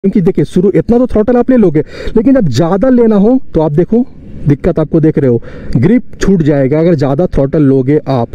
क्योंकि देखिए शुरू इतना तो थ्रॉटल आप ले लोगे, लेकिन जब ज्यादा लेना हो तो आप देखो दिक्कत आपको देख रहे हो, ग्रिप छूट जाएगा अगर ज्यादा थ्रॉटल लोगे आप।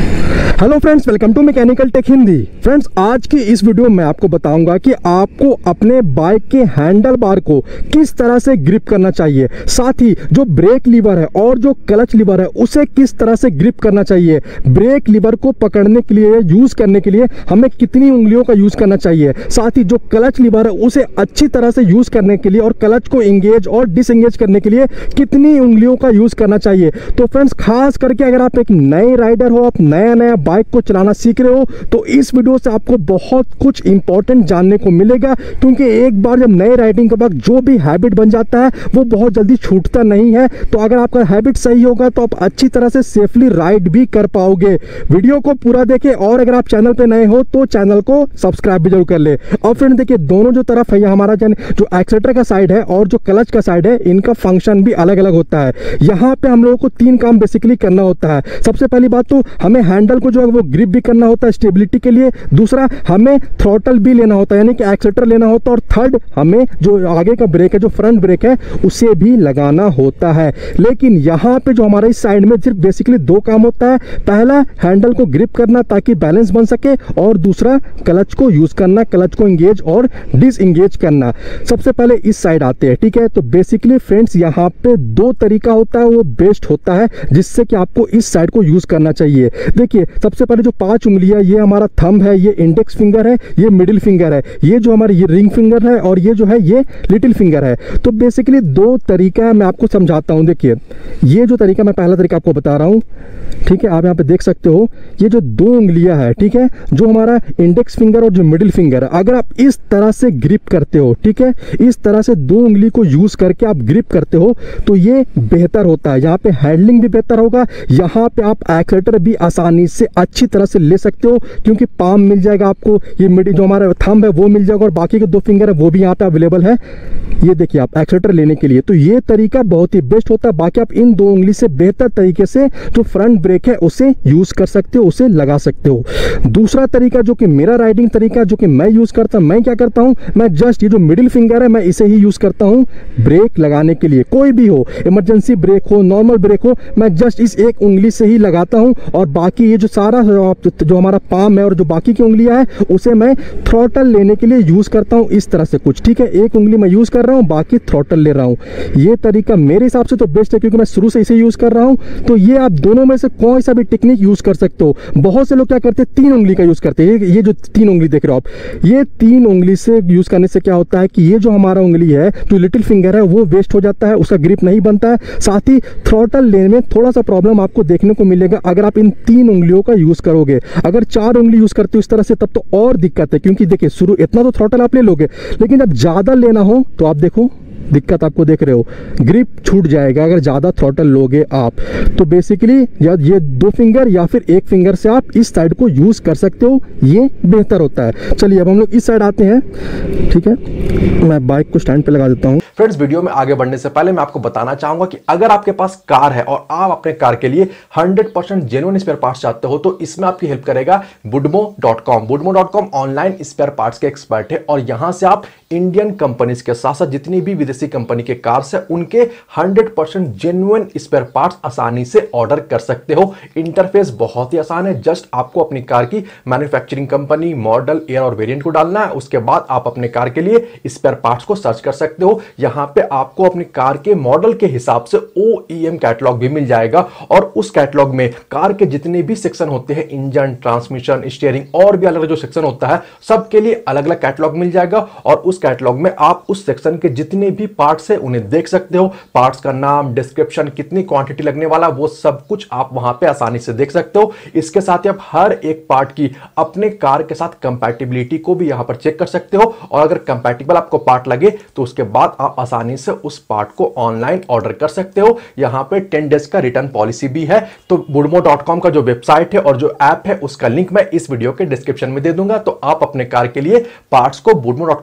Hello friends, welcome to mechanical tech Hindi. Friends, आज की इस वीडियो में आपको बताऊंगा कि आपको अपने बाइक के हैंडल बार को किस तरह से ग्रिप करना चाहिए, साथ ही जो ब्रेक लीवर है और जो क्लच लीवर है उसे किस तरह से ग्रिप करना चाहिए। ब्रेक लीवर को पकड़ने के लिए, यूज करने के लिए हमें कितनी उंगलियों का यूज करना चाहिए, साथ ही जो क्लच लीवर है उसे अच्छी तरह से यूज करने के लिए और क्लच को एंगेज और डिसएंगेज करने के लिए कितनी उंगलियों का यूज करना चाहिए। तो फ्रेंड्स, खास करके अगर आप एक नए राइडर हो, आप नया नया बाइक को चलाना सीख रहे हो, तो इस वीडियो से आपको बहुत कुछ इंपॉर्टेंट जानने को मिलेगा। क्योंकि एक बार जब नए राइडिंग के बाद जो भी हैबिट बन जाता है वो बहुत जल्दी छूटता नहीं है। तो अगर आपका हैबिट सही होगा तो आप अच्छी तरह से सेफली राइड भी कर पाओगे। वीडियो को पूरा देखें और अगर आप चैनल पे नए हो तो चैनल को सब्सक्राइब भी जरूर कर ले। और फ्रेंड देखिए, दोनों जो तरफ है हमारा जो एक्सेलेरेटर का साइड है और जो क्लच का साइड है, इनका फंक्शन भी अलग अलग होता है। यहाँ पे हम लोगों को तीन काम बेसिकली करना होता है। सबसे पहली बात तो हमें हैंडल को जो है वो ग्रिप भी करना होता है स्टेबिलिटी के लिए। दूसरा, हमें थ्रॉटल भी लेना होता है, यानी कि एक्सेलेरेटर लेना होता है। और थर्ड, हमें जो आगे का ब्रेक है, जो फ्रंट ब्रेक है, उसे भी लगाना होता है। लेकिन यहाँ पे जो हमारे इस साइड में सिर्फ बेसिकली दो काम होता है। पहला, हैंडल को ग्रिप करना ताकि बैलेंस बन सके, और दूसरा क्लच को यूज करना, क्लच को एंगेज और डिसएंगेज करना। सबसे पहले इस साइड आते हैं, ठीक है। तो बेसिकली फ्रेंड्स, यहाँ पे दो तरीका होता है, वो बेस्ट होता है जिससे कि आपको इस साइड को यूज करना चाहिए। देखिए, सबसे पहले जो 5 उंगलियां, ये हमारा थंब है, ये इंडेक्स फिंगर है, ये मिडिल फिंगर है, ये जो हमारी ये रिंग फिंगर है, और ये जो है ये लिटिल फिंगर है। तो बेसिकली दो तरीका है, मैं आपको समझाता हूं। देखिए, ये जो तरीका, मैं पहला तरीका आपको बता रहा हूं, ठीक है। आप यहाँ पे देख सकते हो, ये जो दो उंगलियां है, ठीक है, जो हमारा इंडेक्स फिंगर और जो मिडिल फिंगर है, अगर आप इस तरह से ग्रिप करते हो, ठीक है, इस तरह से दो उंगली को यूज करके आप ग्रिप करते हो, तो ये बेहतर होता है। यहाँ पे हैंडलिंग भी बेहतर होगा, यहाँ पे आप एक्सेलेरेटर भी आसानी से अच्छी तरह से ले सकते हो, क्योंकि पाम मिल जाएगा आपको, ये मिडिल जो हमारा थंब है वो मिल जाएगा, और बाकी के दो फिंगर है वो भी यहाँ पे अवेलेबल है। ये देखिए आप एक्सेलेरेटर लेने के लिए, तो ये तरीका बहुत ही बेस्ट होता है। बाकी आप इन दो उंगली से बेहतर तरीके से जो फ्रंट ब्रेक है उसे यूज कर सकते हो, उसे लगा सकते हो। दूसरा तरीका जो कि मेरा राइडिंग तरीका, जो कि मैं यूज करता हूं, मैं क्या करता हूं, मैं जस्ट ये जो मिडिल फिंगर है मैं इसे ही यूज करता हूं ब्रेक लगाने के लिए। कोई भी हो, इमरजेंसी ब्रेक हो, नॉर्मल ब्रेक हो, मैं जस्ट इस एक उंगली से ही लगाता हूं, और बाकी ये जो सारा जो हमारा पाम है और जो बाकी की उंगलियां हैं उसे मैं थ्रॉटल लेने के लिए यूज करता हूं इस तरह से कुछ, ठीक है। एक उंगली मैं यूज कर रहा हूं, बाकी थ्रॉटल ले रहा हूं। ये तरीका मेरे हिसाब से तो बेस्ट है, क्योंकि मैं शुरू से इसे यूज कर रहा हूं। तो ये आप दोनों में से कोई सा भी टेक्निक यूज कर सकते हो। बहुत से लोग क्या करते हैं, 3 उंगली का यूज करते हैं। ये जो 3 उंगली देख रहे हो आप, ये 3 उंगली से यूज करने से क्या होता है कि ये जो हमारा उंगली है, जो लिटिल फिंगर है, वो वेस्ट हो जाता है, उसका ग्रिप नहीं बनता है। साथ ही थ्रॉटल लेने में थोड़ा सा प्रॉब्लम आपको देखने को मिलेगा अगर आप इन 3 उंगलियों का यूज करोगे। अगर 4 उंगली यूज करते हो इस तरह से, तब तो और दिक्कत है, क्योंकि देखिए शुरू इतना तो थ्रॉटल आप ले लोगे, लेकिन जब ज्यादा लेना हो तो आप देखो दिक्कत आपको देख रहे हो, ग्रिप छूट जाएगा अगर ज्यादा थ्रॉटल लोगे आप। तो बेसिकली या ये 2 फिंगर या फिर 1 फिंगर से आप इस साइड को यूज कर सकते हो, ये बेहतर होता है। चलिए अब हम लोग इस साइड आते हैं, ठीक है। मैं बाइक को स्टैंड पे लगा देता हूं। फ्रेंड्स, वीडियो में आगे बढ़ने से पहले मैं आपको बताना चाहूंगा कि अगर आपके पास कार है और आप अपने कार के लिए 100% जेन्युइन स्पेयर पार्ट्स चाहते हो, तो इसमें आपकी हेल्प करेगा woodmo.com। woodmo.com online spare parts के एक्सपर्ट है, और यहां से आप इंडियन कंपनीज के साथ साथ जितनी भी विदेशी कंपनी के कार्स है उनके 100% जेन्युइन स्पेयर पार्ट्स आसानी से ऑर्डर कर सकते हो। इंटरफेस बहुत ही आसान है, जस्ट आपको अपनी कार की मैन्युफैक्चरिंग कंपनी, मॉडल, ईयर और वेरिएंट को डालना है। उसके बाद आप अपने कार के लिए स्पेयर पार्ट्स को सर्च कर सकते हो। यहां पे आपको अपनी कार के मॉडल के हिसाब से OEM कैटलॉग भी मिल जाएगा, और उस कैटलॉग में कार के जितने भी सेक्शन होते हैं, इंजन, ट्रांसमिशन, स्टीयरिंग और भी अलग जो सेक्शन होता है, सबके लिए अलग अलग कैटलॉग मिल जाएगा। और उस कैटलॉग में आप उस सेक्शन के जितने भी पार्ट्स है उन्हें देख सकते हो। पार्ट्स का नाम, डिस्क्रिप्शन, कितनी क्वांटिटी लगने वाला, वो सब कुछ आप वहां पे आसानी से देख सकते हो। इसके साथ ही आप हर एक पार्ट की अपने कार के साथ कंपैटिबिलिटी को भी यहां पर चेक कर सकते हो, और अगर कंपैटिबल आपको पार्ट लगे तो उसके बाद आप आसानी से उस पार्ट को ऑनलाइन ऑर्डर कर सकते हो। यहां पे 10 डेज का रिटर्न पॉलिसी भी है। तो woodmo.com का जो वेबसाइट है और जो ऐप है उसका लिंक मैं इस वीडियो के डिस्क्रिप्शन में दे दूंगा, तो आप अपने कार के लिए पार्ट्स को woodmo.com से जरूर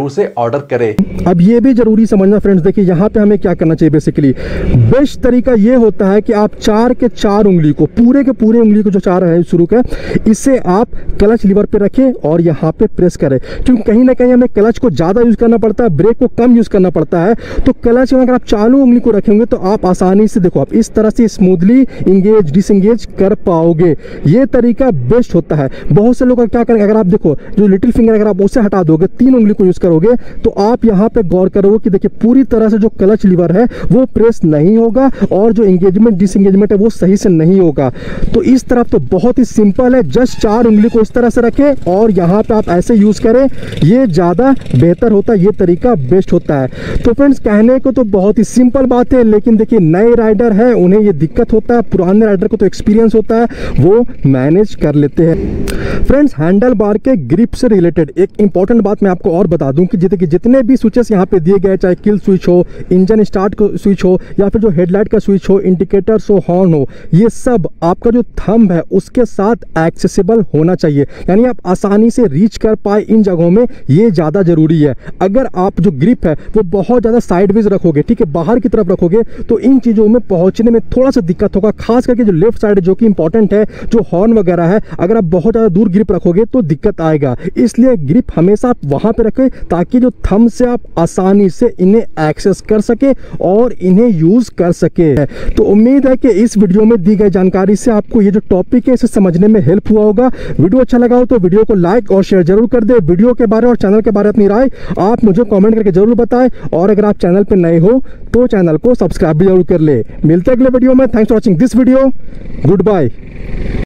जरूर से ऑर्डर करें। अब ये भी जरूरी समझना फ्रेंड्स, देखिए यहाँ पे हमें क्या करना चाहिए। बेसिकली बेस्ट तरीका ये होता है कि आप 4 के 4 उंगली को, पूरे के पूरे उंगली को जो 4 है शुरू का, इसे आप क्लच लीवर पे रखें और यहाँ पे प्रेस करें। क्योंकि कहीं ना कहीं हमें क्लच को ज्यादा यूज करना पड़ता है, ब्रेक को कम यूज करना पड़ता है। तो क्लच में अगर आप चालू उंगली को रखेंगे तो आप आसानी से, देखो आप इस तरह से स्मूथली इंगेज डिसंगेज कर पाओगे। ये तरीका बेस्ट होता है। बहुत से लोग क्या करेंगे, अगर आप देखो जो लिटिल फिंगर अगर आप उसे हटा दोगे, 3 उंगली को यूज करोगे, तो आप यहाँ पे गौर करोगे कि देखिए पूरी तरह से जो क्लच लीवर है वो प्रेस नहीं होगा और जो एंगेजमेंट डिसएंगेजमेंट है वो सही से नहीं होगा। तो इस तरफ तो बहुत ही सिंपल है, जस्ट 4 उंगली को इस तरह से रखें और यहाँ पे आप ऐसे यूज करें, ये ज्यादा बेहतर होता है, ये तरीका बेस्ट होता है। तो फ्रेंड्स कहने को तो बहुत ही सिंपल बात है, लेकिन देखिए नए राइडर है उन्हें ये दिक्कत होता है, पुराने राइडर को तो एक्सपीरियंस होता है, वो मैनेज कर लेते हैं। फ्रेंड्स हैंडल बार के ग्रिप से रिलेटेड एक इंपॉर्टेंट बात मैं आपको और बता दूं कि जितने भी स्विचेस यहाँ पे दिए गए, चाहे किल स्विच हो, इंजन स्टार्ट का स्विच हो, या फिर जो हेडलाइट का स्विच हो, इंडिकेटर्स हो, हॉर्न हो, ये सब आपका जो थंब है उसके साथ एक्सेसिबल होना चाहिए, यानी आप आसानी से रीच कर पाए इन जगहों में, ये ज्यादा जरूरी है। अगर आप जो ग्रिप है वो बहुत ज्यादा साइडवेज रखोगे, ठीक है, बाहर की तरफ रखोगे, तो इन चीजों में पहुंचने में थोड़ा सा दिक्कत होगा, खास करके जो लेफ्ट साइड जो कि इंपॉर्टेंट है, जो हॉर्न वगैरह है, अगर आप बहुत ज्यादा दूर ग्रिप रखोगे तो दिक्कत आएगा। इसलिए ग्रिप हमेशा आप वहां पे रखें ताकि जो थंब से आप आसानी से इन्हें एक्सेस कर सके और इन्हें यूज कर सके। तो उम्मीद है कि इस वीडियो में दी गई जानकारी से आपको ये जो टॉपिक है इसे समझने में हेल्प हुआ होगा। वीडियो अच्छा लगा हो तो वीडियो को लाइक और शेयर जरूर कर दे। वीडियो के बारे और चैनल के बारे में अपनी राय आप मुझे कमेंट करके जरूर बताएं, और अगर आप चैनल पे नए हो तो चैनल को सब्सक्राइब भी जरूर कर ले। मिलते हैं अगले वीडियो में। Thanks for watching this video. Good bye.